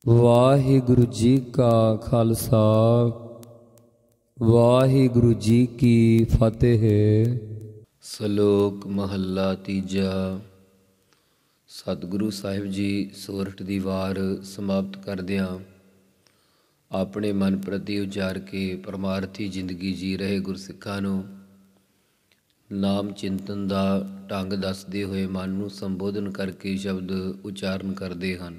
ਵਾਹਿਗੁਰੂ ਜੀ ਕਾ ਖਾਲਸਾ ਵਾਹਿਗੁਰੂ ਜੀ ਕੀ ਫਤਿਹ। ਸ਼ਲੋਕ ਮਹੱਲਾ ਤੀਜਾ। ਸਤਿਗੁਰੂ ਸਾਹਿਬ ਜੀ ਸੋਰਠ ਦੀ ਵਾਰ ਸਮਾਪਤ ਕਰਦਿਆਂ ਆਪਣੇ ਮਨ ਪ੍ਰਤੀ ਉਚਾਰ ਕੇ ਪਰਮਾਰਥੀ ਜ਼ਿੰਦਗੀ ਜੀ ਰਹੇ ਗੁਰਸਿੱਖਾਂ ਨੂੰ ਨਾਮ ਚਿੰਤਨ ਦਾ ਢੰਗ ਦੱਸਦੇ ਹੋਏ ਮਨ ਨੂੰ ਸੰਬੋਧਨ ਕਰਕੇ ਸ਼ਬਦ ਉਚਾਰਨ ਕਰਦੇ ਹਨ।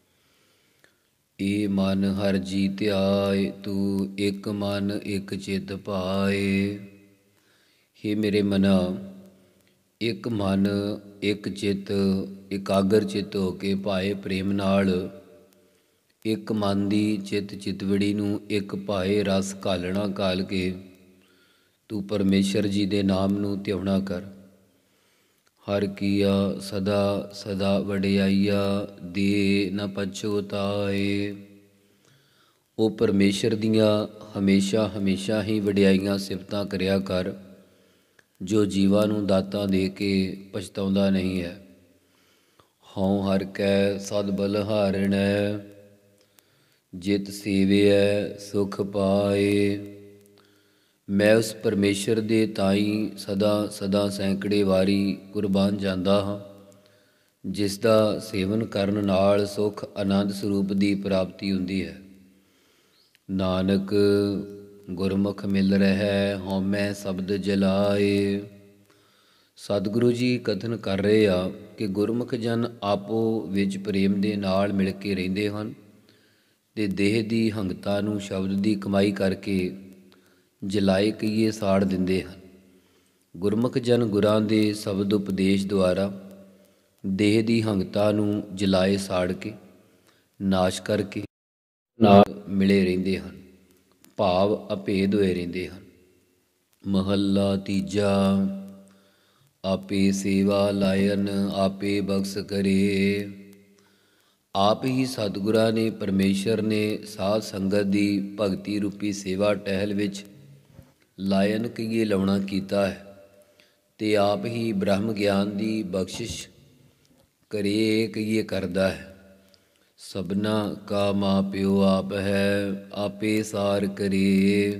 ਏ ਮਨ ਹਰਿ ਜੀ ਧਿਆਏ, ਤੂੰ ਇੱਕ ਮਨ ਇੱਕ ਚਿੱਤ ਭਾਏ। ਹੇ ਮੇਰੇ ਮਨਾ, ਇੱਕ ਮਨ ਇੱਕ ਚਿੱਤ ਇਕਾਗਰ ਚਿੱਤ ਹੋ ਕੇ ਭਾਏ ਪ੍ਰੇਮ ਨਾਲ ਇੱਕ ਮਨ ਦੀ ਚਿੱਤ ਚਿਤਵੜੀ ਨੂੰ ਇੱਕ ਭਾਏ ਰਸ ਘਾਲਣਾ ਘਾਲ ਕੇ ਤੂੰ ਪਰਮੇਸ਼ਰ ਜੀ ਦੇ ਨਾਮ ਨੂੰ ਧਿਆਉਣਾ ਕਰ। ਹਰ ਕੀਆ ਸਦਾ ਸਦਾ ਵਡਿਆਈਆ, ਦੇ ਨ ਪਛੁਤਾਏ। ਉਹ ਪਰਮੇਸ਼ਰ ਦੀਆਂ ਹਮੇਸ਼ਾ ਹਮੇਸ਼ਾ ਹੀ ਵਡਿਆਈਆਂ ਸਿਫਤਾਂ ਕਰਿਆ ਕਰ, ਜੋ ਜੀਵਾਂ ਨੂੰ ਦਾਤਾਂ ਦੇ ਕੇ ਪਛਤਾਉਂਦਾ ਨਹੀਂ ਹੈ। ਹਉ ਹਰਿ ਕੈ ਸਦ ਬਲਿਹਾਰਣੈ, ਜਿਤ ਸੇਵਿਐ ਸੁਖ ਪਾਏ। ਮੈਂ ਉਸ ਪਰਮੇਸ਼ਰ ਦੇ ਤਾਈਂ ਸਦਾ ਸਦਾ ਸੈਂਕੜੇ ਵਾਰੀ ਕੁਰਬਾਨ ਜਾਂਦਾ ਹਾਂ, ਜਿਸ ਦਾ ਸੇਵਨ ਕਰਨ ਨਾਲ ਸੁਖ ਆਨੰਦ ਸਰੂਪ ਦੀ ਪ੍ਰਾਪਤੀ ਹੁੰਦੀ ਹੈ। ਨਾਨਕ ਗੁਰਮੁਖ ਮਿਲ ਰਹਿ, ਹਉਮੈ ਸ਼ਬਦ ਜਲਾਏ। ਸਤਿਗੁਰੂ ਜੀ ਕਥਨ ਕਰ ਰਹੇ ਆ ਕਿ ਗੁਰਮੁਖ ਜਨ ਆਪੋ ਵਿੱਚ ਪ੍ਰੇਮ ਦੇ ਨਾਲ ਮਿਲ ਕੇ ਰਹਿੰਦੇ ਹਨ ਤੇ ਦੇਹ ਦੀ ਹੰਗਤਾ ਨੂੰ ਸ਼ਬਦ ਦੀ ਕਮਾਈ ਕਰਕੇ ਜਲਾਏ ਕਹੀਏ ਸਾੜ ਦਿੰਦੇ ਹਨ। ਗੁਰਮੁਖ ਜਨ ਗੁਰਾਂ ਦੇ ਸ਼ਬਦ ਉਪਦੇਸ਼ ਦੁਆਰਾ ਦੇਹ ਦੀ ਹੰਗਤਾ ਨੂੰ ਜਲਾਏ ਸਾੜ ਕੇ ਨਾਸ਼ ਕਰਕੇ ਨਾਲ ਮਿਲੇ ਰਹਿੰਦੇ ਹਨ, ਭਾਵ ਅਭੇਦ ਹੋਏ ਰਹਿੰਦੇ ਹਨ। ਮਹੱਲਾ ਤੀਜਾ। ਆਪੇ ਸੇਵਾ ਲਾਇਨ ਆਪੇ ਬਖਸ਼ ਕਰੇ। ਆਪ ਹੀ ਸਤਿਗੁਰਾਂ ਨੇ ਪਰਮੇਸ਼ਰ ਨੇ ਸਾਧ ਸੰਗਤ ਦੀ ਭਗਤੀ ਰੂਪੀ ਸੇਵਾ ਟਹਿਲ ਵਿੱਚ ਲਾਇਨ ਕਹੀਏ ਲਾਉਣਾ ਕੀਤਾ ਹੈ ਤੇ ਆਪ ਹੀ ਬ੍ਰਹਮ ਗਿਆਨ ਦੀ ਬਖਸ਼ਿਸ਼ ਕਰੇ ਕਹੀਏ ਕਰਦਾ ਹੈ। ਸਭਨਾ ਕਾ ਮਾਂ ਪਿਓ ਆਪ ਹੈ, ਆਪੇ ਸਾਰ ਕਰੇ।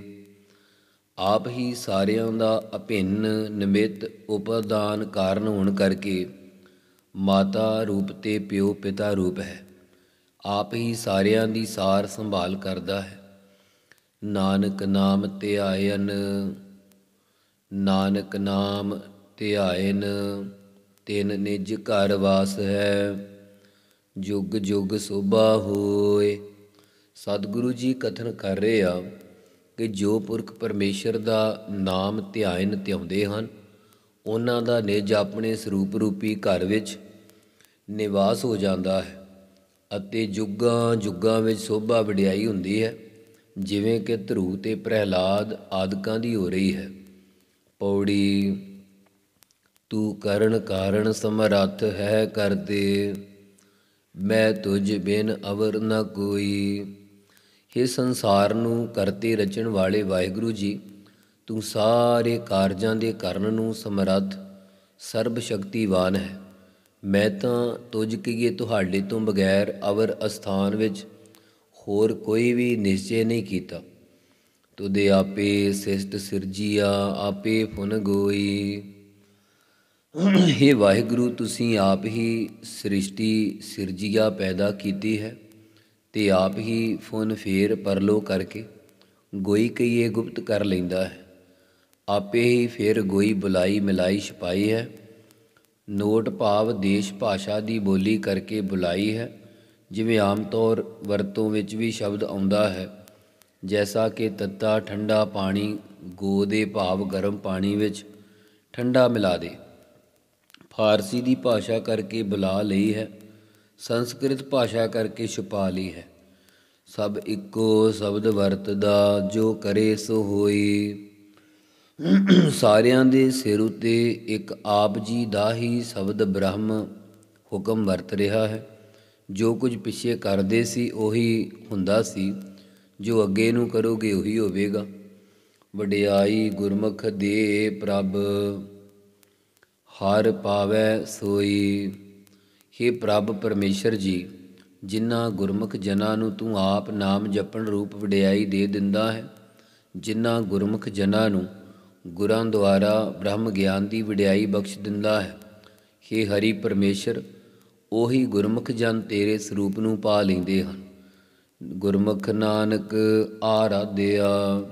ਆਪ ਹੀ ਸਾਰਿਆਂ ਦਾ ਅਭਿੰਨ ਨਿਮਿਤ ਉਪਾਦਾਨ ਕਾਰਨ ਹੋਣ ਕਰਕੇ ਮਾਤਾ ਰੂਪ ਤੇ ਪਿਓ ਪਿਤਾ ਰੂਪ ਹੈ। ਆਪ ਹੀ ਸਾਰਿਆਂ ਦੀ ਸਾਰ ਸੰਭਾਲ ਕਰਦਾ ਹੈ। ਨਾਨਕ ਨਾਮ ਧਿਆਇਨ, ਨਾਨਕ ਨਾਮ ਧਿਆਇਨ, ਤਿਨ ਨਿਜ ਘਰ ਵਾਸ ਹੈ, ਜੁਗ ਜੁਗ ਸੋਭਾ ਹੋਏ। ਸਤਿਗੁਰੂ ਜੀ ਕਥਨ ਕਰ ਰਹੇ ਆ ਕਿ ਜੋ ਪੁਰਖ ਪਰਮੇਸ਼ਰ ਦਾ ਨਾਮ ਧਿਆਇਨ ਧਿਆਉਂਦੇ ਹਨ, ਉਹਨਾਂ ਦਾ ਨਿਜ ਆਪਣੇ ਸਰੂਪ ਰੂਪੀ ਘਰ ਵਿੱਚ ਨਿਵਾਸ ਹੋ ਜਾਂਦਾ ਹੈ ਅਤੇ ਜੁਗਾਂ ਜੁਗਾਂ ਵਿੱਚ ਸੋਭਾ ਵਡਿਆਈ ਹੁੰਦੀ ਹੈ, ਜਿਵੇਂ ਕਿ ਧਰੂ ਤੇ ਪ੍ਰਹਿਲਾਦ ਆਦਿਕਾਂ ਦੀ ਹੋ ਰਹੀ ਹੈ। ਪੌੜੀ। ਤੂੰ ਕਰਨ ਕਾਰਨ ਸਮਰੱਥ ਹੈ ਕਰਦੇ, ਮੈਂ ਤੁਝ ਬਿਨ ਅਵਰ ਨ ਕੋਈ। ਇਹ ਸੰਸਾਰ ਨੂੰ ਕਰਤੇ ਰਚਣ ਵਾਲੇ ਵਾਹਿਗੁਰੂ ਜੀ, ਤੂੰ ਸਾਰੇ ਕਾਰਜਾਂ ਦੇ ਕਰਨ ਨੂੰ ਸਮਰੱਥ ਸਰਬ ਸ਼ਕਤੀਵਾਨ ਹੈ। ਮੈਂ ਤਾਂ ਤੁਝ ਕਹੀਏ ਤੁਹਾਡੇ ਤੋਂ ਬਗੈਰ ਅਵਰ ਅਸਥਾਨ ਵਿੱਚ ਹੋਰ ਕੋਈ ਵੀ ਨਿਸ਼ਚੇ ਨਹੀਂ ਕੀਤਾ। ਤੁਧੇ ਆਪੇ ਸਿਸ਼ਟ ਸਿਰਜੀਆ, ਆਪੇ ਫੁਨ ਗੋਈ। ਹੇ ਵਾਹਿਗੁਰੂ, ਤੁਸੀਂ ਆਪ ਹੀ ਸ੍ਰਿਸ਼ਟੀ ਸਿਰਜੀਆ ਪੈਦਾ ਕੀਤੀ ਹੈ ਤੇ ਆਪ ਹੀ ਫੁਨ ਫੇਰ ਪਰਲੋ ਕਰਕੇ ਗੋਈ ਕਹੀਏ ਗੁਪਤ ਕਰ ਲੈਂਦਾ ਹੈ। ਆਪੇ ਹੀ ਫਿਰ ਗੋਈ ਬੁਲਾਈ ਮਿਲਾਈ ਛਪਾਈ ਹੈ। ਨੋਟ ਭਾਵ ਦੇਸ਼ ਭਾਸ਼ਾ ਦੀ ਬੋਲੀ ਕਰਕੇ ਬੁਲਾਈ ਹੈ, ਜਿਵੇਂ ਆਮ ਤੌਰ ਵਰਤੋਂ ਵਿੱਚ ਵੀ ਸ਼ਬਦ ਆਉਂਦਾ ਹੈ, ਜੈਸਾ ਕਿ ਤੱਤਾ ਠੰਡਾ ਪਾਣੀ, ਗੋ ਦੇ ਭਾਵ ਗਰਮ ਪਾਣੀ ਵਿੱਚ ਠੰਡਾ ਮਿਲਾ ਦੇ। ਫਾਰਸੀ ਦੀ ਭਾਸ਼ਾ ਕਰਕੇ ਬੁਲਾ ਲਈ ਹੈ, ਸੰਸਕ੍ਰਿਤ ਭਾਸ਼ਾ ਕਰਕੇ ਛੁਪਾ ਲਈ ਹੈ। ਸਭ ਇੱਕੋ ਸ਼ਬਦ ਵਰਤਦਾ, ਜੋ ਕਰੇ ਸੋ ਹੋਈ। ਸਾਰਿਆਂ ਦੇ ਸਿਰ ਉੱਤੇ ਇੱਕ ਆਪ ਜੀ ਦਾ ਹੀ ਸ਼ਬਦ ਬ੍ਰਹਮ ਹੁਕਮ ਵਰਤ ਰਿਹਾ ਹੈ। ਜੋ ਕੁਝ ਪਿੱਛੇ ਕਰਦੇ ਸੀ ਉਹੀ ਹੁੰਦਾ ਸੀ, ਜੋ ਅੱਗੇ ਨੂੰ ਕਰੋਗੇ ਉਹੀ ਹੋਵੇਗਾ। ਵਡਿਆਈ ਗੁਰਮੁਖ ਦੇ ਪ੍ਰਭ, ਹਰਿ ਪਾਵੈ ਸੋਈ। ਹੇ ਪ੍ਰਭ ਪਰਮੇਸ਼ਰ ਜੀ, ਜਿਨ੍ਹਾਂ ਗੁਰਮੁਖ ਜਨਾਂ ਨੂੰ ਤੂੰ ਆਪ ਨਾਮ ਜਪਣ ਰੂਪ ਵਡਿਆਈ ਦੇ ਦਿੰਦਾ ਹੈ, ਜਿਨ੍ਹਾਂ ਗੁਰਮੁਖ ਜਨਾਂ ਨੂੰ ਗੁਰਾਂ ਦੁਆਰਾ ਬ੍ਰਹਮ ਗਿਆਨ ਦੀ ਵਡਿਆਈ ਬਖਸ਼ ਦਿੰਦਾ ਹੈ। ਹੇ ਹਰੀ ਪਰਮੇਸ਼ਰ, ਉਹੀ ਗੁਰਮੁਖ ਜਨ ਤੇਰੇ ਸਰੂਪ ਨੂੰ ਪਾ ਲੈਂਦੇ ਹਨ। ਗੁਰਮੁਖ ਨਾਨਕ ਆਰਾਧਿਆ,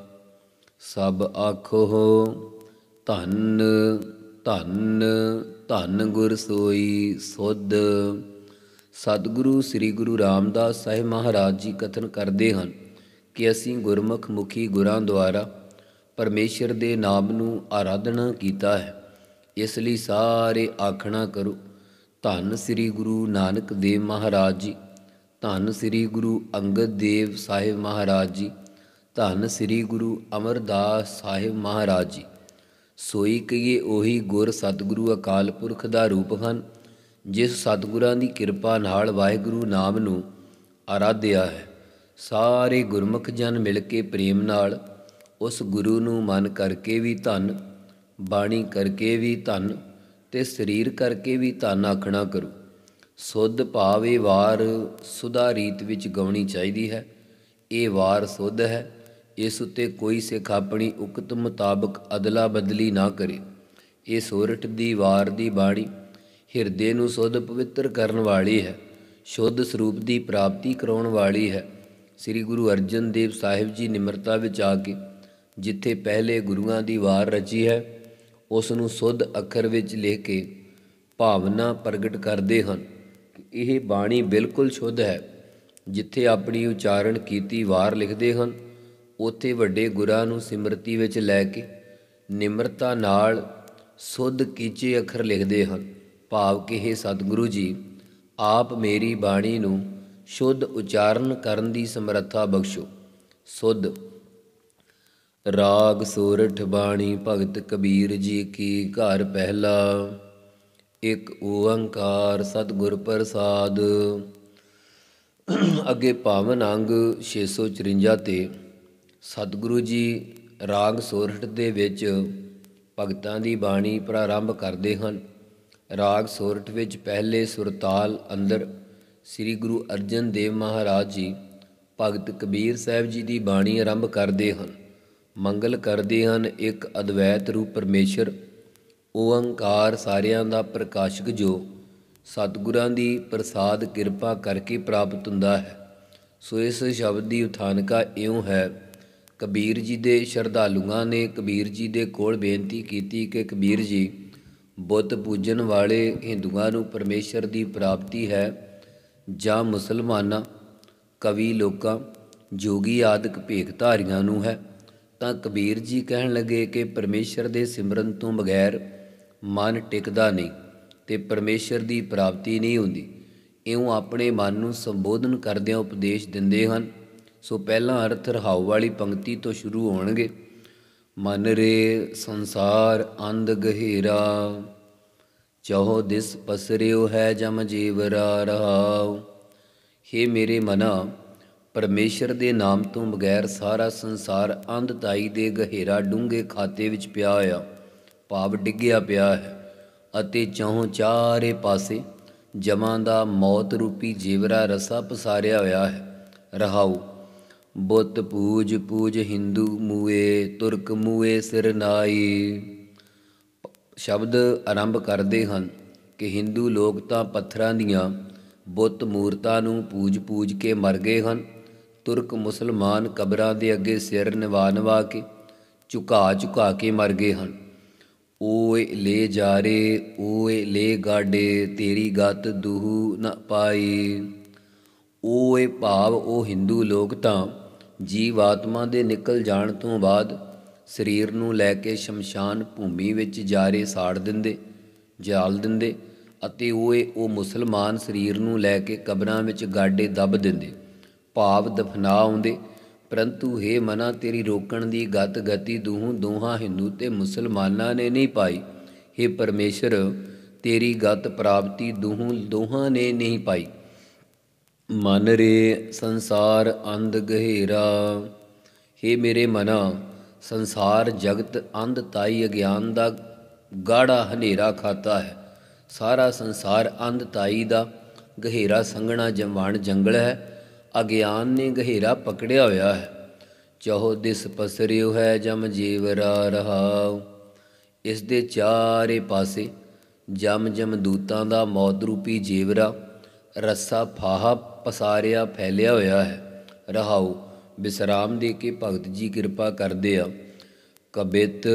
ਸਭ ਆਖੋ ਧੰਨ ਧੰਨ ਧੰਨ ਗੁਰ ਸੋਈ ਸੁਧ। ਸਤਿਗੁਰੂ ਸ੍ਰੀ ਗੁਰੂ ਰਾਮਦਾਸ ਸਾਹਿਬ ਮਹਾਰਾਜ ਜੀ ਕਥਨ ਕਰਦੇ ਹਨ ਕਿ ਅਸੀਂ ਗੁਰਮੁਖ ਮੁਖੀ ਗੁਰਾਂ ਦੁਆਰਾ ਪਰਮੇਸ਼ਰ ਦੇ ਨਾਮ ਨੂੰ ਆਰਾਧਨਾ ਕੀਤਾ ਹੈ। ਇਸ ਲਈ ਸਾਰੇ ਆਖਣਾ ਕਰੋ, ਧੰਨ ਸ੍ਰੀ ਗੁਰੂ ਨਾਨਕ ਦੇਵ ਮਹਾਰਾਜ ਜੀ, ਧੰਨ ਸ੍ਰੀ ਗੁਰੂ ਅੰਗਦ ਦੇਵ ਸਾਹਿਬ ਮਹਾਰਾਜ ਜੀ, ਧੰਨ ਸ੍ਰੀ ਗੁਰੂ ਅਮਰਦਾਸ ਸਾਹਿਬ ਮਹਾਰਾਜ ਜੀ। ਸੋਈ ਕਹੀਏ ਉਹੀ ਗੁਰ ਸਤਿਗੁਰੂ ਅਕਾਲ ਪੁਰਖ ਦਾ ਰੂਪ ਹਨ, ਜਿਸ ਸਤਿਗੁਰਾਂ ਦੀ ਕਿਰਪਾ ਨਾਲ ਵਾਹਿਗੁਰੂ ਨਾਮ ਨੂੰ ਆਰਾਧਿਆ ਹੈ। ਸਾਰੇ ਗੁਰਮੁਖ ਜਨ ਮਿਲ ਕੇ ਪ੍ਰੇਮ ਨਾਲ ਉਸ ਗੁਰੂ ਨੂੰ ਮਨ ਕਰਕੇ ਵੀ ਧੰਨ, ਬਾਣੀ ਕਰਕੇ ਵੀ ਧੰਨ ਤੇ ਸਰੀਰ ਕਰਕੇ ਵੀ ਧੰਨ ਆਖਣਾ ਕਰੋ। ਸੁੱਧ ਭਾਵ ਇਹ ਵਾਰ ਸੁਧਾ ਰੀਤ ਵਿੱਚ ਗਾਉਣੀ ਚਾਹੀਦੀ ਹੈ। ਇਹ ਵਾਰ ਸੁੱਧ ਹੈ, ਇਸ ਉੱਤੇ ਕੋਈ ਸਿੱਖ ਆਪਣੀ ਉਕਤ ਮੁਤਾਬਕ ਅਦਲਾ ਬਦਲੀ ਨਾ ਕਰੇ। ਇਹ ਸੋਰਠ ਦੀ ਵਾਰ ਦੀ ਬਾਣੀ ਹਿਰਦੇ ਨੂੰ ਸੁੱਧ ਪਵਿੱਤਰ ਕਰਨ ਵਾਲੀ ਹੈ, ਸ਼ੁੱਧ ਸਰੂਪ ਦੀ ਪ੍ਰਾਪਤੀ ਕਰਾਉਣ ਵਾਲੀ ਹੈ। ਸ੍ਰੀ ਗੁਰੂ ਅਰਜਨ ਦੇਵ ਸਾਹਿਬ ਜੀ ਨਿਮਰਤਾ ਵਿੱਚ ਆ ਕੇ ਜਿੱਥੇ ਪਹਿਲੇ ਗੁਰੂਆਂ ਦੀ ਵਾਰ ਰਚੀ ਹੈ, ਉਸ ਨੂੰ ਸੁੱਧ ਅੱਖਰ ਵਿੱਚ ਲਿਖ ਕੇ ਭਾਵਨਾ ਪ੍ਰਗਟ ਕਰਦੇ ਹਨ ਕਿ ਇਹ ਬਾਣੀ ਬਿਲਕੁਲ ਸ਼ੁੱਧ ਹੈ। ਜਿੱਥੇ ਆਪਣੀ ਉਚਾਰਨ ਕੀਤੀ ਵਾਰ ਲਿਖਦੇ ਹਨ, ਉੱਥੇ ਵੱਡੇ ਗੁਰਾਂ ਨੂੰ ਸਿਮਰਤੀ ਵਿੱਚ ਲੈ ਕੇ ਨਿਮਰਤਾ ਨਾਲ ਸੁੱਧ ਕੀਚੇ ਅੱਖਰ ਲਿਖਦੇ ਹਨ। ਭਾਵ ਕਿ ਇਹ ਸਤਿਗੁਰੂ ਜੀ ਆਪ ਮੇਰੀ ਬਾਣੀ ਨੂੰ ਸ਼ੁੱਧ ਉਚਾਰਨ ਕਰਨ ਦੀ ਸਮਰੱਥਾ ਬਖਸ਼ੋ। ਸੁੱਧ ਰਾਗ ਸੋਰਠ ਬਾਣੀ ਭਗਤ ਕਬੀਰ ਜੀ ਕੀ ਘਰ ਪਹਿਲਾ, ਇੱਕ ਓੰਕਾਰ ਸਤਿਗੁਰ ਪ੍ਰਸਾਦ। ਅੱਗੇ ਪਾਵਨ ਅੰਗ 654 ਤੇ ਸਤਿਗੁਰੂ ਜੀ ਰਾਗ ਸੋਰਠ ਦੇ ਵਿੱਚ ਭਗਤਾਂ ਦੀ ਬਾਣੀ ਪ੍ਰਾਰੰਭ ਕਰਦੇ ਹਨ। ਰਾਗ ਸੋਰਠ ਵਿੱਚ ਪਹਿਲੇ ਸੁਰਤਾਲ ਅੰਦਰ ਸ੍ਰੀ ਗੁਰੂ ਅਰਜਨ ਦੇਵ ਮਹਾਰਾਜ ਜੀ ਭਗਤ ਕਬੀਰ ਸਾਹਿਬ ਜੀ ਦੀ ਬਾਣੀ ਆਰੰਭ ਕਰਦੇ ਹਨ। ਮੰਗਲ ਕਰਦੇ ਹਨ ਇੱਕ ਅਦਵੈਤ ਰੂਪ ਪਰਮੇਸ਼ਰ ਓੰਕਾਰ ਸਾਰਿਆਂ ਦਾ ਪ੍ਰਕਾਸ਼ਕ, ਜੋ ਸਤਿਗੁਰਾਂ ਦੀ ਪ੍ਰਸਾਦ ਕਿਰਪਾ ਕਰਕੇ ਪ੍ਰਾਪਤ ਹੁੰਦਾ ਹੈ। ਸੋ ਇਸ ਸ਼ਬਦ ਦੀ ਉਥਾਨਕਾ ਇਉਂ ਹੈ, ਕਬੀਰ ਜੀ ਦੇ ਸ਼ਰਧਾਲੂਆਂ ਨੇ ਕਬੀਰ ਜੀ ਦੇ ਕੋਲ ਬੇਨਤੀ ਕੀਤੀ ਕਿ ਕਬੀਰ ਜੀ, ਬੁੱਤ ਪੂਜਣ ਵਾਲੇ ਹਿੰਦੂਆਂ ਨੂੰ ਪਰਮੇਸ਼ਰ ਦੀ ਪ੍ਰਾਪਤੀ ਹੈ ਜਾਂ ਮੁਸਲਮਾਨਾਂ, ਕਵੀ ਲੋਕਾਂ, ਜੋਗੀ ਆਦਿਕ ਭੇਖਧਾਰੀਆਂ ਨੂੰ ਹੈ? ਤਾਂ ਕਬੀਰ ਜੀ ਕਹਿਣ ਲੱਗੇ ਕਿ ਪਰਮੇਸ਼ਰ ਦੇ ਸਿਮਰਨ ਤੋਂ ਬਗੈਰ ਮਨ ਟਿਕਦਾ ਨਹੀਂ ਤੇ ਪਰਮੇਸ਼ਰ ਦੀ ਪ੍ਰਾਪਤੀ ਨਹੀਂ ਹੁੰਦੀ। ਇਉਂ ਆਪਣੇ ਮਨ ਨੂੰ ਸੰਬੋਧਨ ਕਰਦਿਆਂ ਉਪਦੇਸ਼ ਦਿੰਦੇ ਹਨ। ਸੋ ਪਹਿਲਾਂ ਅਰਥ ਰਹਾਉ ਵਾਲੀ ਪੰਕਤੀ ਤੋਂ ਸ਼ੁਰੂ ਹੋਣਗੇ। ਮਨ ਰੇ ਸੰਸਾਰ ਅੰਧ ਗਹਿਰਾ, ਚਹੋ ਦਿਸ ਪਸਰਿਓ ਹੈ ਜਮ ਜੀਵਰਾ ਰਹਾਉ। ਹੇ ਮੇਰੇ ਮਨਾ, ਪਰਮੇਸ਼ਰ ਦੇ ਨਾਮ ਤੋਂ ਬਗੈਰ ਸਾਰਾ ਸੰਸਾਰ ਅੰਧਤਾਈ ਦੇ ਗਹਿਰਾ ਡੂੰਘੇ ਖਾਤੇ ਵਿੱਚ ਪਿਆ ਹੋਇਆ, ਭਾਵ ਡਿੱਗਿਆ ਪਿਆ ਹੈ, ਅਤੇ ਚਹੁੰ ਚਾਰੇ ਪਾਸੇ ਜਮਾਂ ਦਾ ਮੌਤ ਰੂਪੀ ਜੀਵਰਾ ਰਸਾ ਪਸਾਰਿਆ ਹੋਇਆ ਹੈ। ਰਹਾਉ ਬੁੱਤ ਪੂਜ ਪੂਜ ਹਿੰਦੂ ਮੂਏ, ਤੁਰਕ ਮੂਏ ਸਿਰ ਨਾਈ। ਸ਼ਬਦ ਆਰੰਭ ਕਰਦੇ ਹਨ ਕਿ ਹਿੰਦੂ ਲੋਕ ਤਾਂ ਪੱਥਰਾਂ ਦੀਆਂ ਬੁੱਤ ਮੂਰਤਾਂ ਨੂੰ ਪੂਜ ਕੇ ਮਰ ਗਏ ਹਨ। ਤੁਰਕ ਮੁਸਲਮਾਨ ਕਬਰਾਂ ਦੇ ਅੱਗੇ ਸਿਰ ਨਿਵਾ ਕੇ ਝੁਕਾ ਕੇ ਮਰ ਗਏ ਹਨ। ਓਏ ਲੈ ਜਾਰੇ ਓਏ ਲੈ ਗਾਡੇ, ਤੇਰੀ ਗਤ ਦੂਹੂ ਨ ਪਾਈ। ਓਏ ਭਾਵ ਉਹ ਹਿੰਦੂ ਲੋਕ ਤਾਂ ਜੀਵ ਆਤਮਾ ਦੇ ਨਿਕਲ ਜਾਣ ਤੋਂ ਬਾਅਦ ਸਰੀਰ ਨੂੰ ਲੈ ਕੇ ਸ਼ਮਸ਼ਾਨ ਭੂਮੀ ਵਿੱਚ ਜਾਰੇ ਸਾੜ ਦਿੰਦੇ, ਜਾਲ ਦਿੰਦੇ, ਅਤੇ ਓਏ ਉਹ ਮੁਸਲਮਾਨ ਸਰੀਰ ਨੂੰ ਲੈ ਕੇ ਕਬਰਾਂ ਵਿੱਚ ਗਾਡੇ ਦੱਬ ਦਿੰਦੇ, ਭਾਵ ਦਫਨਾ ਆਉਂਦੇ। ਪਰੰਤੂ ਹੇ ਮਨਾ, ਤੇਰੀ ਰੋਕਣ ਦੀ ਗਤੀ ਦੋਹਾਂ ਹਿੰਦੂ ਤੇ ਮੁਸਲਮਾਨਾਂ ਨੇ ਨਹੀਂ ਪਾਈ। ਹੇ ਪਰਮੇਸ਼ਰ, ਤੇਰੀ ਗਤ ਪ੍ਰਾਪਤੀ ਦੋਹਾਂ ਨੇ ਨਹੀਂ ਪਾਈ। ਮਨ ਰੇ ਸੰਸਾਰ ਅੰਧ ਗਹਿਰਾ, ਹੇ ਮੇਰੇ ਮਨਾ, ਸੰਸਾਰ ਜਗਤ ਅੰਧਤਾਈ ਅਗਿਆਨ ਦਾ ਗਾੜਾ ਹਨੇਰਾ ਖਾਤਾ ਹੈ। ਸਾਰਾ ਸੰਸਾਰ ਅੰਧਤਾਈ ਦਾ ਗਹਿਰਾ ਸੰਘਣਾ ਜੰਵਾਨ ਜੰਗਲ ਹੈ। ਅਗਿਆਨ ਨੇ ਗਹਿਰਾ ਪਕੜਿਆ ਹੋਇਆ ਹੈ। ਚਹੋ ਦਿਸ ਪਸਰਿਓ ਹੈ ਜਮ ਜੀਵਰਾ ਰਹਾਉ। ਇਸ ਦੇ ਚਾਰੇ ਪਾਸੇ ਜਮ ਦੂਤਾਂ ਦਾ ਮੌਤ ਰੂਪੀ ਜੀਵਰਾ ਰੱਸਾ ਫਾਹਾ ਪਸਾਰਿਆ ਫੈਲਿਆ ਹੋਇਆ ਹੈ। ਰਹਾਉ ਵਿਸਰਾਮ ਦੇ ਕੇ ਭਗਤ ਜੀ ਕਿਰਪਾ ਕਰਦੇ ਆ। ਕਬਿਤ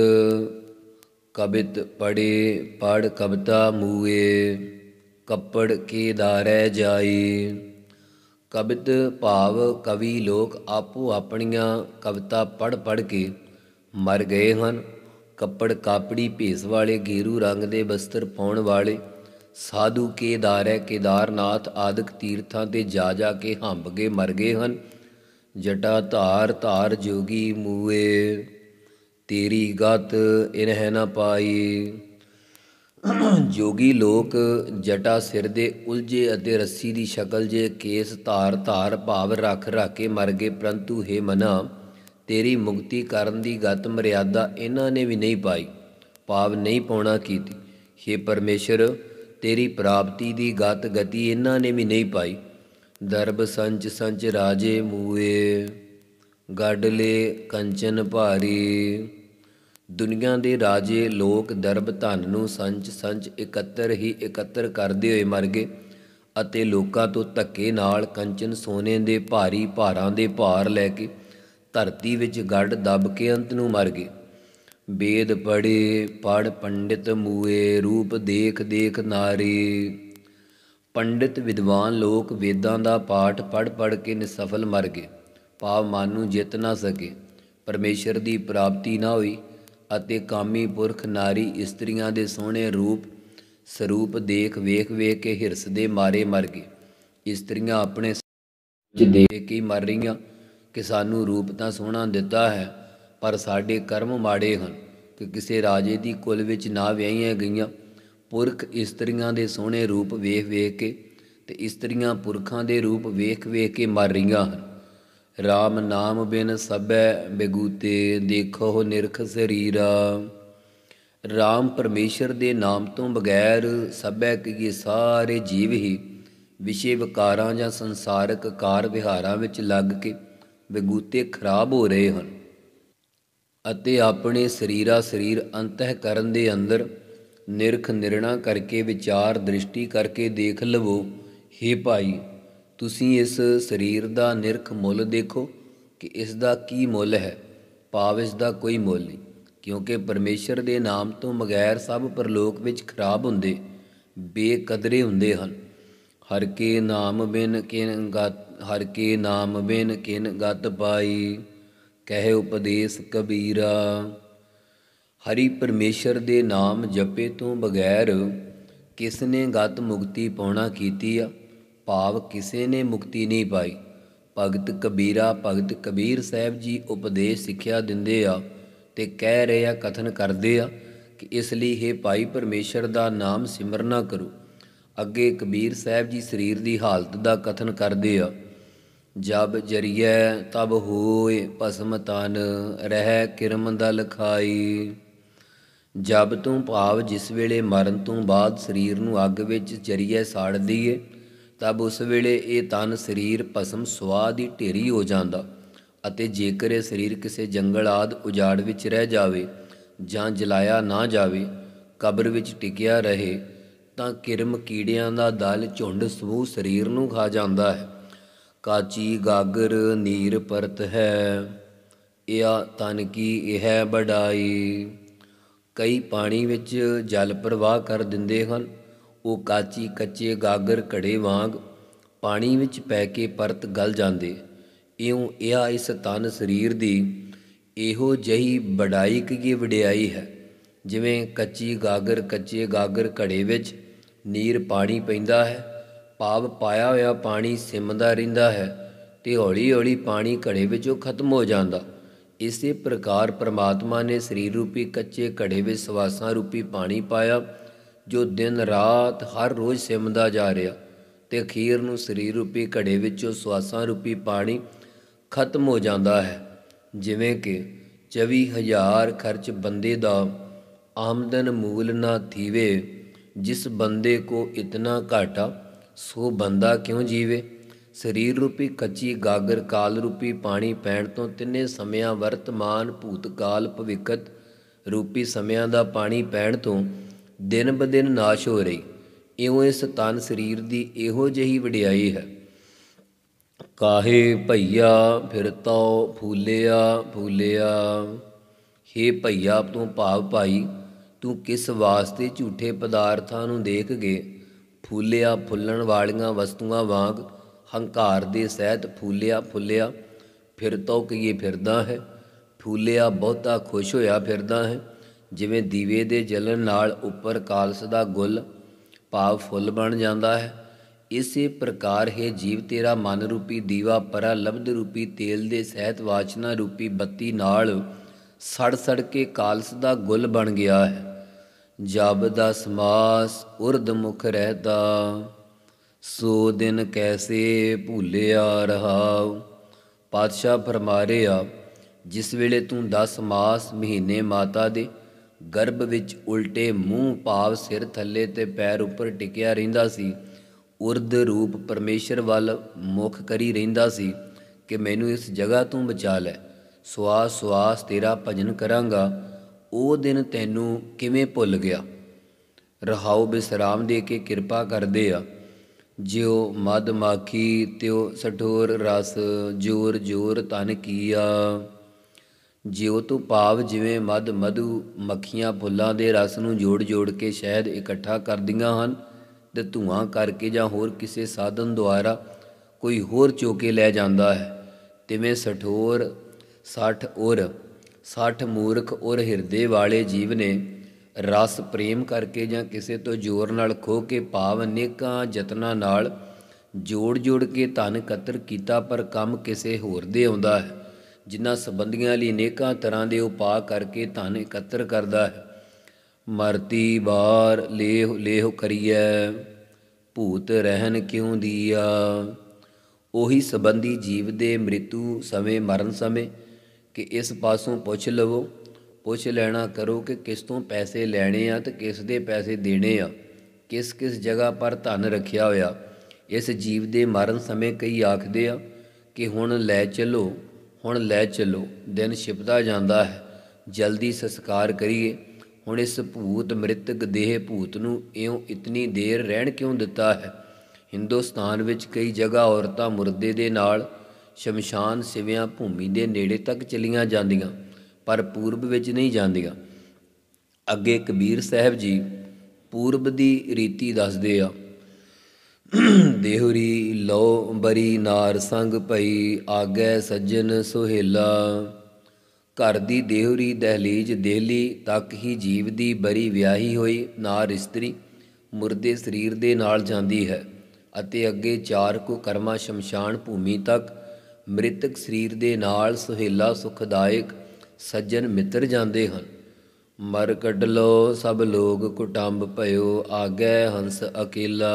ਪੜੇ ਪੜ ਕਬਤਾ ਮੂਏ ਕੱਪੜ ਕੇ ਦਾਰੈ ਜਾਈ। ਕਬਿਤ ਭਾਵ ਕਵੀ ਲੋਕ ਆਪੋ ਆਪਣੀਆਂ ਕਵਿਤਾ ਪੜ੍ਹ ਕੇ ਮਰ ਗਏ ਹਨ। ਕੱਪੜ ਕਾਪੜੀ ਭੇਸ ਵਾਲੇ ਗੇਰੂ ਰੰਗ ਦੇ ਬਸਤਰ ਪਾਉਣ ਵਾਲੇ ਸਾਧੂ ਕੇਦਾਰਨਾਥ ਆਦਿਕ ਤੀਰਥਾਂ 'ਤੇ ਜਾ ਕੇ ਹੰਭ ਕੇ ਮਰ ਗਏ ਹਨ। ਜਟਾ ਧਾਰ ਜੋਗੀ ਮੂਏ ਤੇਰੀ ਗਤ ਇਨਹਿ ਨ ਪਾਈ। ਜੋਗੀ ਲੋਕ ਜਟਾ ਸਿਰ ਦੇ ਉਲਝੇ ਅਤੇ ਰੱਸੀ ਦੀ ਸ਼ਕਲ ਜੇ ਕੇਸ ਧਾਰ ਭਾਵ ਰੱਖ ਕੇ ਮਰ ਗਏ, ਪਰੰਤੂ ਹੇ ਮਨਾ ਤੇਰੀ ਮੁਕਤੀ ਕਰਨ ਦੀ ਗਤ ਮਰਿਆਦਾ ਇਹਨਾਂ ਨੇ ਵੀ ਨਹੀਂ ਪਾਈ, ਭਾਵ ਨਹੀਂ ਪਾਉਣਾ ਕੀਤੀ। ਹੇ ਪਰਮੇਸ਼ਰ ਤੇਰੀ ਪ੍ਰਾਪਤੀ ਦੀ ਗਤੀ ਇਹਨਾਂ ਨੇ ਵੀ ਨਹੀਂ ਪਾਈ। ਦਰਬ ਸੰਚ ਰਾਜੇ ਮੂਏ ਗਾਡਲੇ ਕੰਚਨ ਭਾਰੀ। ਦੁਨੀਆ ਦੇ ਰਾਜੇ ਲੋਕ ਦਰਬ ਧਨ ਨੂੰ ਸੰਚ ਇਕੱਤਰ ਕਰਦੇ ਹੋਏ ਮਰ ਗਏ ਅਤੇ ਲੋਕਾਂ ਤੋਂ ਧੱਕੇ ਨਾਲ ਕੰਚਨ ਸੋਨੇ ਦੇ ਭਾਰਾਂ ਦੇ ਭਾਰ ਲੈ ਕੇ ਧਰਤੀ ਵਿੱਚ ਗੱਡ ਦੱਬ ਕੇ ਅੰਤ ਨੂੰ ਮਰ ਗਏ। ਵੇਦ ਪੜ ਪੰਡਿਤ ਮੂਏ ਰੂਪ ਦੇਖ ਨਾਰੀ। ਪੰਡਿਤ ਵਿਦਵਾਨ ਲੋਕ ਵੇਦਾਂ ਦਾ ਪਾਠ ਪੜ੍ਹ ਕੇ ਨਿਸਫਲ ਮਰ ਗਏ, ਭਾਵ ਮਨ ਨੂੰ ਜਿੱਤ ਨਾ ਸਕੇ, ਪਰਮੇਸ਼ਰ ਦੀ ਪ੍ਰਾਪਤੀ ਨਾ ਹੋਈ ਅਤੇ ਕਾਮੀ ਪੁਰਖ ਨਾਰੀ ਇਸਤਰੀਆਂ ਦੇ ਸੋਹਣੇ ਸਰੂਪ ਵੇਖ ਕੇ ਹਿਰਸ ਦੇ ਮਾਰੇ ਮਰ ਗਏ। ਇਸਤਰੀਆਂ ਆਪਣੇ ਦੇਖ ਕੇ ਮਰ ਰਹੀਆਂ ਕਿ ਸਾਨੂੰ ਰੂਪ ਤਾਂ ਸੋਹਣਾ ਦਿੱਤਾ ਹੈ, ਪਰ ਸਾਡੇ ਕਰਮ ਮਾੜੇ ਹਨ ਕਿ ਕਿਸੇ ਰਾਜੇ ਦੀ ਕੁਲ ਵਿੱਚ ਨਾ ਵਿਆਹੀਆਂ ਗਈਆਂ। ਪੁਰਖ ਇਸਤਰੀਆਂ ਦੇ ਸੋਹਣੇ ਰੂਪ ਵੇਖ ਕੇ ਤੇ ਇਸਤਰੀਆਂ ਪੁਰਖਾਂ ਦੇ ਰੂਪ ਵੇਖ ਕੇ ਮਰ ਰਹੀਆਂ ਹਨ। ਰਾਮ ਨਾਮ ਬਿਨ ਸਭੈ ਬੇਗੂਤੇ ਦੇਖੋ ਨਿਰਖ ਸਰੀਰਾ। ਰਾਮ ਪਰਮੇਸ਼ਰ ਦੇ ਨਾਮ ਤੋਂ ਬਗੈਰ ਸਭੈ ਕਿ ਸਾਰੇ ਜੀਵ ਹੀ ਵਿਸ਼ੇ ਵਿਕਾਰਾਂ ਜਾਂ ਸੰਸਾਰਕ ਕਾਰ ਵਿਹਾਰਾਂ ਵਿੱਚ ਲੱਗ ਕੇ ਬੇਗੂਤੇ ਖਰਾਬ ਹੋ ਰਹੇ ਹਨ ਅਤੇ ਆਪਣੇ ਸਰੀਰ ਅੰਤःਕਰਨ ਦੇ ਅੰਦਰ ਨਿਰਖ ਨਿਰਣਾ ਕਰਕੇ ਵਿਚਾਰ ਦ੍ਰਿਸ਼ਟੀ ਕਰਕੇ ਦੇਖ ਲਵੋ। ਹੇ ਭਾਈ ਤੁਸੀਂ ਇਸ ਸਰੀਰ ਦਾ ਨਿਰਖ ਮੁੱਲ ਦੇਖੋ ਕਿ ਇਸ ਦਾ ਕੀ ਮੁੱਲ ਹੈ, ਭਾਵ ਇਸ ਦਾ ਕੋਈ ਮੁੱਲ ਨਹੀਂ, ਕਿਉਂਕਿ ਪਰਮੇਸ਼ਰ ਦੇ ਨਾਮ ਤੋਂ ਬਗੈਰ ਸਭ ਪਰਲੋਕ ਵਿੱਚ ਖਰਾਬ ਹੁੰਦੇ ਬੇਕਦਰੇ ਹੁੰਦੇ ਹਨ। ਹਰ ਕੇ ਨਾਮ ਬਿਨ ਕਿਨ ਗਤ ਪਾਈ ਕਹਿ ਉਪਦੇਸ ਕਬੀਰਾ। ਹਰੀ ਪਰਮੇਸ਼ਰ ਦੇ ਨਾਮ ਜਪੇ ਤੋਂ ਬਗੈਰ ਕਿਸ ਨੇ ਗਤ ਮੁਕਤੀ ਪਾਉਣਾ ਕੀਤੀ ਆ, ਭਾਵ ਕਿਸੇ ਨੇ ਮੁਕਤੀ ਨਹੀਂ ਪਾਈ। ਭਗਤ ਕਬੀਰ ਸਾਹਿਬ ਜੀ ਉਪਦੇਸ਼ ਸਿੱਖਿਆ ਦਿੰਦੇ ਆ ਤੇ ਕਹਿ ਰਹੇ ਆ, ਕਥਨ ਕਰਦੇ ਆ ਕਿ ਇਸ ਲਈ ਹੇ ਭਾਈ ਪਰਮੇਸ਼ਰ ਦਾ ਨਾਮ ਸਿਮਰਨਾ ਕਰੋ। ਅੱਗੇ ਕਬੀਰ ਸਾਹਿਬ ਜੀ ਸਰੀਰ ਦੀ ਹਾਲਤ ਦਾ ਕਥਨ ਕਰਦੇ ਆ। ਜਬ ਜਰੀਐ ਤਬ ਹੋਏ ਭਸਮ ਤਨ ਰਹਿ ਕਿਰਮ ਦਲ ਖਾਈ। ਜਬ ਤੋਂ ਭਾਵ ਜਿਸ ਵੇਲੇ ਮਰਨ ਤੋਂ ਬਾਅਦ ਸਰੀਰ ਨੂੰ ਅੱਗ ਵਿੱਚ ਜਰੀਏ ਸਾੜ ਦਈਏ, ਤਬ ਉਸ ਵੇਲੇ ਇਹ ਤਨ ਸਰੀਰ ਭਸਮ ਸੁਆਹ ਦੀ ਢੇਰੀ ਹੋ ਜਾਂਦਾ ਅਤੇ ਜੇਕਰ ਇਹ ਸਰੀਰ ਕਿਸੇ ਜੰਗਲ ਆਦਿ ਉਜਾੜ ਵਿੱਚ ਰਹਿ ਜਾਵੇ ਜਾਂ ਜਲਾਇਆ ਨਾ ਜਾਵੇ, ਕਬਰ ਵਿੱਚ ਟਿਕਿਆ ਰਹੇ, ਤਾਂ ਕਿਰਮ ਕੀੜਿਆਂ ਦਾ ਦਲ ਝੁੰਡ ਸਮੂਹ ਸਰੀਰ ਨੂੰ ਖਾ ਜਾਂਦਾ ਹੈ। ਕਾਚੀ ਗਾਗਰ ਨੀਰ ਪਰਤ ਹੈ ਇਹ ਤਨ ਕੀ ਇਹ ਵਡਾਈ। ਕਈ ਪਾਣੀ ਵਿੱਚ ਜਲ ਪ੍ਰਵਾਹ ਕਰ ਦਿੰਦੇ ਹਨ, ਉਹ ਕਾਚੀ ਕੱਚੇ ਗਾਗਰ ਘੜੇ ਵਾਂਗ ਪਾਣੀ ਵਿੱਚ ਪੈ ਕੇ ਪਰਤ ਗਲ ਜਾਂਦੇ। ਇਉਂ ਇਹ ਇਸ ਤਨ ਸਰੀਰ ਦੀ ਇਹੋ ਜਿਹੀ ਵਡਾਈ ਕਿ ਵਡਿਆਈ ਹੈ। ਜਿਵੇਂ ਕੱਚੇ ਗਾਗਰ ਘੜੇ ਵਿੱਚ ਨੀਰ ਪਾਣੀ ਪੈਂਦਾ ਹੈ, ਭਾਵ ਪਾਇਆ ਹੋਇਆ ਪਾਣੀ ਸਿਮਦਾ ਰਹਿੰਦਾ ਹੈ ਤੇ ਹੌਲੀ ਹੌਲੀ ਪਾਣੀ ਘੜੇ ਵਿੱਚੋਂ ਖਤਮ ਹੋ ਜਾਂਦਾ। ਇਸੇ ਪ੍ਰਕਾਰ ਪ੍ਰਮਾਤਮਾ ਨੇ ਸਰੀਰ ਰੂਪੀ ਕੱਚੇ ਘੜੇ ਵਿੱਚ ਸਵਾਸਾਂ ਰੂਪੀ ਪਾਣੀ ਪਾਇਆ, ਜੋ ਦਿਨ ਰਾਤ ਹਰ ਰੋਜ਼ ਸਿਮਦਾ ਜਾ ਰਿਹਾ ਤੇ ਅਖੀਰ ਨੂੰ ਸਰੀਰ ਰੂਪੀ ਘੜੇ ਵਿੱਚੋਂ ਸਵਾਸਾਂ ਰੂਪੀ ਪਾਣੀ ਖਤਮ ਹੋ ਜਾਂਦਾ ਹੈ। ਜਿਵੇਂ ਕਿ 24,000 ਖਰਚ ਬੰਦੇ ਦਾ ਆਮਦਨ ਮੂਲ ਨਾ ਥੀਵੇ, ਜਿਸ ਬੰਦੇ ਕੋ ਇਤਨਾ ਘਾਟਾ ਸੋ ਬੰਦਾ ਕਿਉਂ ਜੀਵੇ। ਸਰੀਰ ਰੂਪੀ ਕੱਚੀ ਗਾਗਰ ਕਾਲ ਰੂਪੀ ਪਾਣੀ ਪੈਣ ਤੋਂ ਤਿੰਨੇ ਸਮਿਆਂ ਵਰਤਮਾਨ ਭੂਤ ਕਾਲ ਭਵਿੱਖਤ ਰੂਪੀ ਸਮਿਆਂ ਦਾ ਪਾਣੀ ਪੈਣ ਤੋਂ ਦਿਨ ਬ ਦਿਨ ਨਾਸ਼ ਹੋ ਰਹੀ। ਇਉਂ ਇਸ ਤਨ ਸਰੀਰ ਦੀ ਇਹੋ ਜਿਹੀ ਵਡਿਆਈ ਹੈ। ਕਾਹੇ ਭਈਆ ਫਿਰਤੋ ਫੂਲਿਆ ਫੂਲਿਆ। ਹੇ ਭਈਆ ਤੋਂ ਭਾਵ ਭਾਈ, ਤੂੰ ਕਿਸ ਵਾਸਤੇ ਝੂਠੇ ਪਦਾਰਥਾਂ ਨੂੰ ਦੇਖ ਕੇ ਫੂਲਿਆ ਫੁੱਲਣ ਵਾਲੀਆਂ ਵਸਤੂਆਂ ਵਾਂਗ ਹੰਕਾਰ ਦੇ ਸਹਿਤ ਫੂਲਿਆ ਫੁੱਲਿਆ ਫਿਰਤੋ ਕਹੀਏ ਫਿਰਦਾ ਹੈ। ਫੂਲਿਆ ਬਹੁਤਾ ਖੁਸ਼ ਹੋਇਆ ਫਿਰਦਾ ਹੈ, ਜਿਵੇਂ ਦੀਵੇ ਦੇ ਜਲਣ ਨਾਲ ਉੱਪਰ ਕਾਲਸ ਦਾ ਗੁੱਲ ਭਾਵ ਫੁੱਲ ਬਣ ਜਾਂਦਾ ਹੈ। ਇਸੇ ਪ੍ਰਕਾਰ ਹੈ ਜੀਵ ਤੇਰਾ ਮਨ ਰੂਪੀ ਦੀਵਾ ਪਰਾ ਲਬਧ ਰੂਪੀ ਤੇਲ ਦੇ ਸਹਿਤ ਵਾਚਨਾ ਰੂਪੀ ਬੱਤੀ ਨਾਲ ਸੜ ਸੜ ਕੇ ਕਾਲਸ ਦਾ ਗੁੱਲ ਬਣ ਗਿਆ ਹੈ। ਜਬ ਦਾ ਸਮਾਸ ਉਰਦ ਮੁਖ ਰਹਿਤਾ, ਸੋ ਦਿਨ ਕੈਸੇ ਭੁੱਲਿਆ ਰਹਾਉ। ਪਾਤਸ਼ਾਹ ਫਰਮਾ ਰਿਹਾ, ਜਿਸ ਵੇਲੇ ਤੂੰ 10 ਮਾਸ ਮਹੀਨੇ ਮਾਤਾ ਦੇ ਗਰਭ ਵਿੱਚ ਉਲਟੇ ਮੂੰਹ ਭਾਵ ਸਿਰ ਥੱਲੇ ਤੇ ਪੈਰ ਉੱਪਰ ਟਿਕਿਆ ਰਹਿੰਦਾ ਸੀ, ਉਰਦ ਰੂਪ ਪਰਮੇਸ਼ਰ ਵੱਲ ਮੁਖ ਕਰੀ ਰਹਿੰਦਾ ਸੀ ਕਿ ਮੈਨੂੰ ਇਸ ਜਗ੍ਹਾ ਤੋਂ ਬਚਾ ਲੈ, ਸਵਾਸ ਸਵਾਸ ਤੇਰਾ ਭਜਨ ਕਰਾਂਗਾ, ਉਹ ਦਿਨ ਤੈਨੂੰ ਕਿਵੇਂ ਭੁੱਲ ਗਿਆ। ਰਹਾਉ ਵਿਸਰਾਮ ਦੇ ਕੇ ਕਿਰਪਾ ਕਰਦੇ ਆ। ਜਿਉ ਮਦ ਮਾਖੀ ਤਿਉ ਸਠੋਰ ਰਸ, ਜੋਰ ਜੋਰ ਧਨ ਕੀਆ। ਜਿਉ ਤੋਂ ਭਾਵ ਜਿਵੇਂ ਮਦ ਮਧੂ ਮੱਖੀਆਂ ਫੁੱਲਾਂ ਦੇ ਰਸ ਨੂੰ ਜੋੜ ਜੋੜ ਕੇ ਸ਼ਹਿਦ ਇਕੱਠਾ ਕਰਦੀਆਂ ਹਨ ਅਤੇ ਧੂੰਆਂ ਕਰਕੇ ਜਾਂ ਹੋਰ ਕਿਸੇ ਸਾਧਨ ਦੁਆਰਾ ਕੋਈ ਹੋਰ ਚੋਕੇ ਲੈ ਜਾਂਦਾ ਹੈ, ਤਿਵੇਂ ਸਠੋਰ ਸੱਠ ਮੂਰਖ ਔਰ ਹਿਰਦੇ ਵਾਲੇ ਜੀਵ ਨੇ ਰਸ ਪ੍ਰੇਮ ਕਰਕੇ ਜਾਂ ਕਿਸੇ ਤੋਂ ਜ਼ੋਰ ਨਾਲ ਖੋਹ ਕੇ ਭਾਵ ਅਨੇਕਾਂ ਯਤਨਾਂ ਨਾਲ ਜੋੜ ਜੋੜ ਕੇ ਧਨ ਇਕੱਤਰ ਕੀਤਾ, ਪਰ ਕੰਮ ਕਿਸੇ ਹੋਰ ਦੇ ਆਉਂਦਾ ਹੈ। ਜਿਨ੍ਹਾਂ ਸੰਬੰਧੀਆਂ ਲਈ ਅਨੇਕਾਂ ਤਰ੍ਹਾਂ ਦੇ ਉਪਾਅ ਕਰਕੇ ਧਨ ਇਕੱਤਰ ਕਰਦਾ ਹੈ। ਮਰਤੀ ਬਾਰ ਲੇਹ ਲੇਹ ਕਰੀਐ, ਭੂਤ ਰਹਿਣ ਕਿਉਂ ਦੀਆ। ਉਹੀ ਸੰਬੰਧੀ ਜੀਵ ਦੇ ਮ੍ਰਿਤੂ ਸਮੇਂ ਮਰਨ ਸਮੇਂ ਕਿ ਇਸ ਪਾਸੋਂ ਪੁੱਛ ਲਵੋ, ਪੁੱਛ ਲੈਣਾ ਕਰੋ ਕਿ ਕਿਸ ਤੋਂ ਪੈਸੇ ਲੈਣੇ ਆ ਅਤੇ ਕਿਸ ਦੇ ਪੈਸੇ ਦੇਣੇ ਆ, ਕਿਸ ਕਿਸ ਜਗ੍ਹਾ ਪਰ ਧਨ ਰੱਖਿਆ ਹੋਇਆ। ਇਸ ਜੀਵ ਦੇ ਮਰਨ ਸਮੇਂ ਕਈ ਆਖਦੇ ਆ ਕਿ ਹੁਣ ਲੈ ਚੱਲੋ, ਹੁਣ ਲੈ ਚੱਲੋ, ਦਿਨ ਛਿਪਦਾ ਜਾਂਦਾ ਹੈ, ਜਲਦੀ ਸੰਸਕਾਰ ਕਰੀਏ। ਹੁਣ ਇਸ ਭੂਤ ਮ੍ਰਿਤਕ ਦੇਹ ਭੂਤ ਨੂੰ ਇਉਂ ਇਤਨੀ ਦੇਰ ਰਹਿਣ ਕਿਉਂ ਦਿੱਤਾ ਹੈ। ਹਿੰਦੁਸਤਾਨ ਵਿੱਚ ਕਈ ਜਗ੍ਹਾ ਔਰਤਾਂ ਮੁਰਦੇ ਦੇ ਨਾਲ ਸ਼ਮਸ਼ਾਨ ਸਿਵਿਆਂ ਭੂਮੀ ਦੇ ਨੇੜੇ ਤੱਕ ਚਲੀਆਂ ਜਾਂਦੀਆਂ, ਪਰ ਪੂਰਬ ਵਿੱਚ ਨਹੀਂ ਜਾਂਦੀਆਂ। ਅੱਗੇ ਕਬੀਰ ਸਾਹਿਬ ਜੀ ਪੂਰਬ ਦੀ ਰੀਤੀ ਦੱਸਦੇ ਆ। ਦੇਹੁਰੀ ਲਓ ਬਰੀ ਨਾਰ ਸੰਗ ਭਈ, ਆਗੈ ਸੱਜਣ ਸੁਹੇਲਾ। ਘਰ ਦੀ ਦੇਹੁਰੀ ਦਹਿਲੀਜ਼ ਦੇਹਲੀ ਤੱਕ ਹੀ ਜੀਵ ਦੀ ਬਰੀ ਵਿਆਹੀ ਹੋਈ ਨਾਰ ਇਸਤਰੀ ਮੁਰਦੇ ਸਰੀਰ ਦੇ ਨਾਲ ਜਾਂਦੀ ਹੈ ਅਤੇ ਅੱਗੇ 4 ਕੁ ਕਰਮਾਂ ਸ਼ਮਸ਼ਾਨ ਭੂਮੀ ਤੱਕ ਮ੍ਰਿਤਕ ਸਰੀਰ ਦੇ ਨਾਲ ਸੁਹੇਲਾ ਸੁਖਦਾਇਕ ਸੱਜਣ ਮਿੱਤਰ ਜਾਂਦੇ ਹਨ। ਮਰ ਕੱਢ ਲੋ ਸਭ ਲੋਗ ਕੁਟੰਬ ਭਇਓ, ਆਗੈ ਹੰਸ ਅਕੇਲਾ।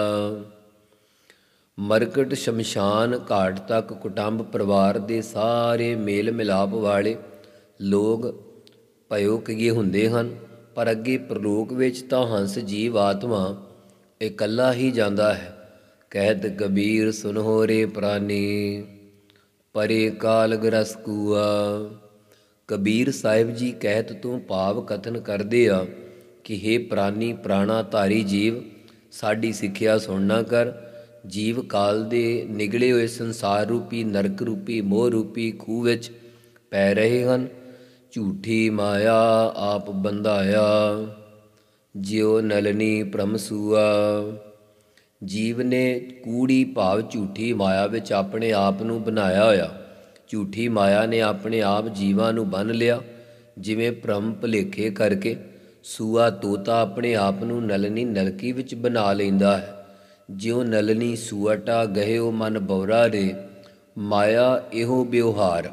ਮਰਕਟ ਸ਼ਮਸ਼ਾਨ ਘਾਟ ਤੱਕ ਕੁਟੰਬ ਪਰਿਵਾਰ ਦੇ ਸਾਰੇ ਮੇਲ ਮਿਲਾਪ ਵਾਲੇ ਲੋਕ ਭਇਓ ਕਹੀਏ ਹੁੰਦੇ ਹਨ, ਪਰ ਅੱਗੇ ਪ੍ਰਲੋਕ ਵਿੱਚ ਤਾਂ ਹੰਸ ਜੀਵ ਆਤਮਾ ਇਕੱਲਾ ਹੀ ਜਾਂਦਾ ਹੈ। ਕਹਿਤ ਕਬੀਰ ਸੁਨਹੁ ਰੇ ਪ੍ਰਾਨੀ, ਪਰੇ ਕਾਲ ਗ੍ਰਸ ਕੂਆ। ਕਬੀਰ ਸਾਹਿਬ ਜੀ ਕਹਿਤ ਤੋਂ ਭਾਵ ਕਥਨ ਕਰਦੇ ਆ ਕਿ ਹੇ ਪ੍ਰਾਨੀ ਪ੍ਰਾਣਾ ਧਾਰੀ ਜੀਵ, ਸਾਡੀ ਸਿੱਖਿਆ ਸੁਣਨਾ ਕਰ। ਜੀਵ ਕਾਲ ਦੇ ਨਿਗਲੇ ਹੋਏ ਸੰਸਾਰ ਰੂਪੀ ਨਰਕ ਰੂਪੀ ਮੋਹ ਰੂਪੀ ਖੂਹ ਵਿੱਚ ਪੈ ਰਹੇ ਹਨ। ਝੂਠੀ ਮਾਇਆ ਆਪ ਬੰਧਾਇਆ, ਜਿਉ ਨਲਨੀ ਭ੍ਰਮ ਸੂਆ। ਜੀਵ ਨੇ ਕੂੜੀ ਭਾਵ ਝੂਠੀ ਮਾਇਆ ਵਿੱਚ ਆਪਣੇ ਆਪ ਨੂੰ ਬਣਾਇਆ ਹੋਇਆ। ਝੂਠੀ ਮਾਇਆ ਨੇ ਆਪਣੇ ਆਪ ਜੀਵਾਂ ਨੂੰ ਬੰਨ੍ਹ ਲਿਆ, ਜਿਵੇਂ ਭਰਮ ਭੁਲੇਖੇ ਕਰਕੇ ਸੂਆ ਤੋਤਾ ਆਪਣੇ ਆਪ ਨੂੰ ਨਲਨੀ ਨਲਕੀ ਵਿੱਚ ਬਣਾ ਲੈਂਦਾ ਹੈ। ਜਿਉ ਨਲਨੀ ਸੂਅਟਾ ਗਹਿਓ ਮਨ ਬਉਰਾ ਰੇ, ਮਾਇਆ ਇਹੋ ਵਿਵਹਾਰ।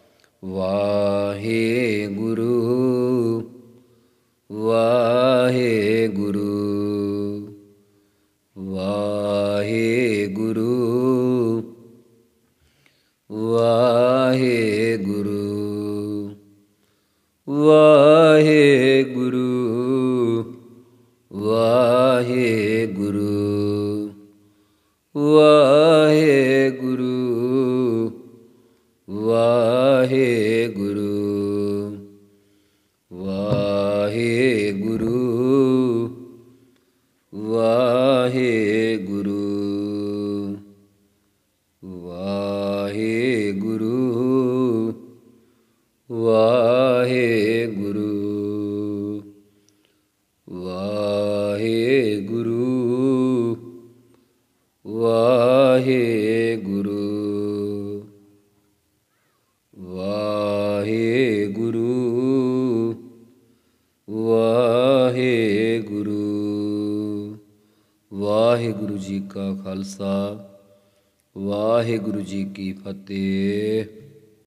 ਵਾਹਿਗੁਰੂ ਵਾਹਿਗੁਰੂ ਵਾਹਿਗੁਰੂ ਵਾਹਿਗੁਰੂ ਵਾਹਿਗੁਰੂ ਵਾਹਿਗੁਰੂ ਵਾਹਿਗੁਰੂ ਵਾਹਿਗੁਰੂ ਵਾਹਿਗੁਰੂ ਵਾਹਿਗੁਰੂ ਵਾਹਿਗੁਰੂ ਵਾਹਿਗੁਰੂ ਵਾਹਿਗੁਰੂ ਵਾਹਿਗੁਰੂ ਵਾਹਿਗੁਰੂ। ਵਾਹਿਗੁਰੂ ਜੀ ਕਾ ਖਾਲਸਾ ਵਾਹਿਗੁਰੂ ਜੀ ਕੀ ਫਤਿਹ।